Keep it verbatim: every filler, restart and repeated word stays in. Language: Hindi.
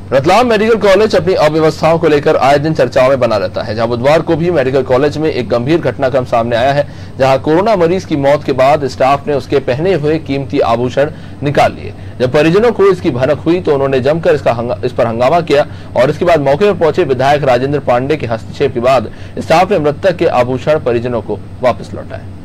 रतलाम मेडिकल कॉलेज अपनी अव्यवस्थाओं को लेकर आए दिन चर्चाओं में बना रहता है। जहां बुधवार को भी मेडिकल कॉलेज में एक गंभीर घटनाक्रम सामने आया है, जहां कोरोना मरीज की मौत के बाद स्टाफ ने उसके पहने हुए कीमती आभूषण निकाल लिए। जब परिजनों को इसकी भनक हुई तो उन्होंने जमकर इसका हंगा, इस पर हंगामा किया और इसके बाद मौके पर पहुंचे विधायक राजेंद्र पांडे के हस्तक्षेप के बाद स्टाफ ने मृतक के आभूषण परिजनों को वापस लौटाए।